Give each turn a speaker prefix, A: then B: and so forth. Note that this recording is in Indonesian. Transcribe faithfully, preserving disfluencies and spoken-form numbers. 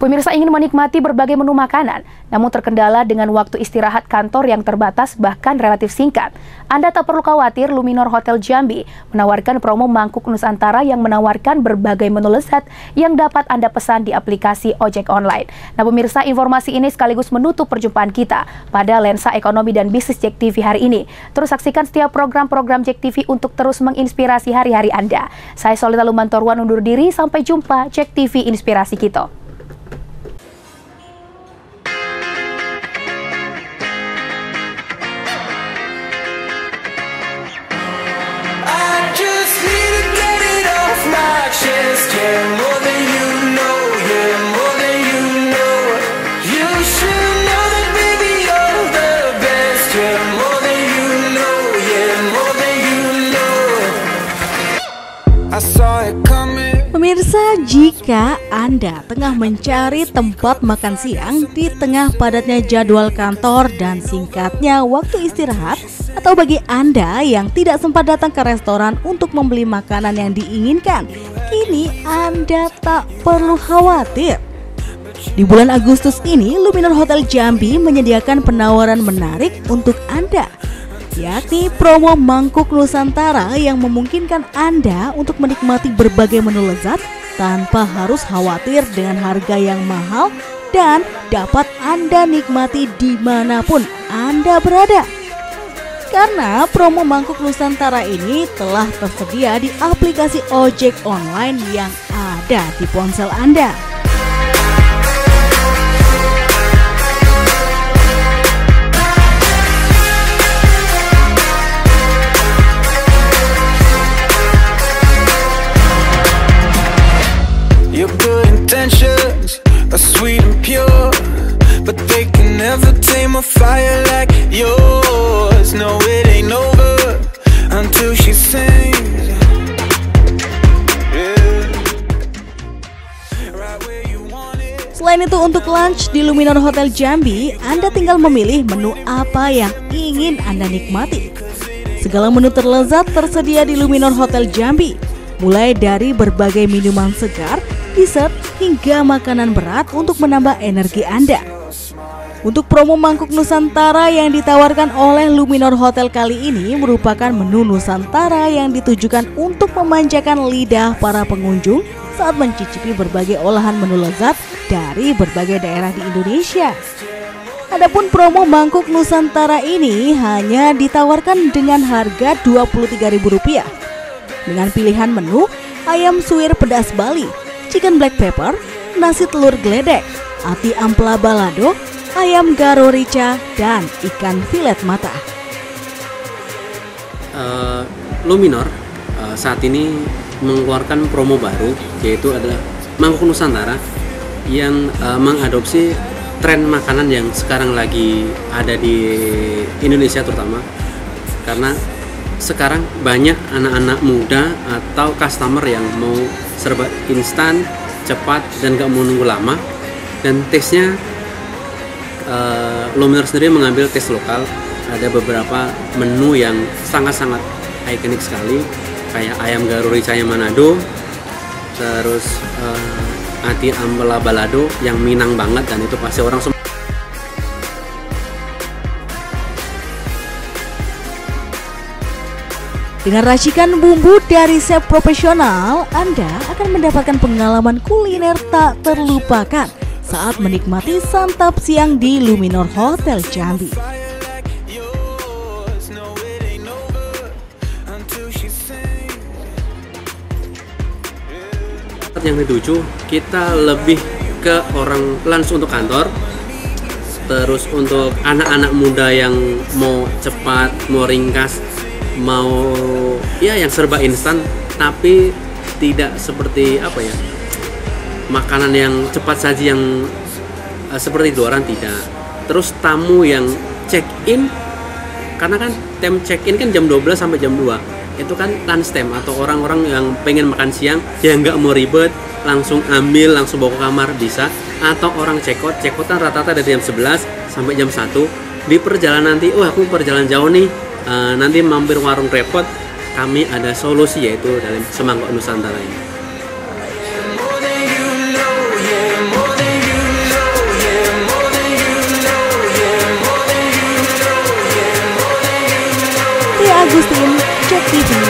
A: Pemirsa ingin menikmati berbagai menu makanan, namun terkendala dengan waktu istirahat kantor yang terbatas bahkan relatif singkat. Anda tak perlu khawatir, Luminor Hotel Jambi menawarkan promo mangkuk Nusantara yang menawarkan berbagai menu lezat yang dapat Anda pesan di aplikasi ojek online. Nah pemirsa, informasi ini sekaligus menutup perjumpaan kita pada Lensa Ekonomi dan Bisnis Jek T V hari ini. Terus saksikan setiap program-program Jek T V untuk terus menginspirasi hari-hari Anda. Saya Solita Lumantorwan undur diri, sampai jumpa. Jek T V, inspirasi kita.
B: Pemirsa, jika Anda tengah mencari tempat makan siang di tengah padatnya jadwal kantor dan singkatnya waktu istirahat, atau bagi Anda yang tidak sempat datang ke restoran untuk membeli makanan yang diinginkan, kini Anda tak perlu khawatir. Di bulan Agustus ini, Luminor Hotel Jambi menyediakan penawaran menarik untuk Anda, yakni promo mangkuk Nusantara yang memungkinkan Anda untuk menikmati berbagai menu lezat tanpa harus khawatir dengan harga yang mahal dan dapat Anda nikmati dimanapun Anda berada. Karena promo mangkuk Nusantara ini telah tersedia di aplikasi ojek online yang ada di ponsel Anda.
C: Your good intentions are sweet and pure, but they can never tame a fire like yours. No, it ain't over until she sings. Yeah. Right where you want it.
B: Selain itu, untuk lunch di Luminor Hotel Jambi, Anda tinggal memilih menu apa yang ingin Anda nikmati. Segala menu terlezat tersedia di Luminor Hotel Jambi, mulai dari berbagai minuman segar, dessert, hingga makanan berat untuk menambah energi Anda. Untuk promo mangkuk Nusantara yang ditawarkan oleh Luminor Hotel kali ini merupakan menu Nusantara yang ditujukan untuk memanjakan lidah para pengunjung saat mencicipi berbagai olahan menu lezat dari berbagai daerah di Indonesia. Adapun promo mangkuk Nusantara ini hanya ditawarkan dengan harga dua puluh tiga ribu rupiah. Dengan pilihan menu ayam suwir pedas Bali, chicken black pepper, nasi telur geledek, ati ampela balado, ayam garo rica, dan ikan filet mata.
D: Uh, Luminor uh, saat ini mengeluarkan promo baru, yaitu adalah mangkuk Nusantara yang uh, mengadopsi tren makanan yang sekarang lagi ada di Indonesia terutama, karena sekarang banyak anak-anak muda atau customer yang mau serba instan, cepat, dan gak mau nunggu lama. Dan taste-nya uh, Luminor sendiri mengambil taste lokal. Ada beberapa menu yang sangat-sangat ikonik sekali, kayak ayam garo ricanya Manado, terus uh, ati ampela balado yang Minang banget, dan itu pasti orang semua.
B: Dengan racikan bumbu dari chef profesional, Anda akan mendapatkan pengalaman kuliner tak terlupakan saat menikmati santap siang di Luminor Hotel Jambi.
D: Yang dituju, kita lebih ke orang lunch untuk kantor, terus untuk anak-anak muda yang mau cepat, mau ringkas, mau ya yang serba instan, tapi tidak seperti apa ya, makanan yang cepat saji yang uh, seperti di luaran, tidak. Terus tamu yang check in, karena kan time check in kan jam dua belas sampai jam dua, itu kan lunch time, atau orang-orang yang pengen makan siang yang nggak mau ribet, langsung ambil langsung bawa ke kamar bisa. Atau orang check out, check out kan rata-rata dari jam sebelas sampai jam satu. Di perjalanan nanti, oh aku perjalanan jauh nih, Uh, nanti mampir warung repot, kami ada solusi, yaitu dalam semangkuk Nusantara ini.
B: Jambi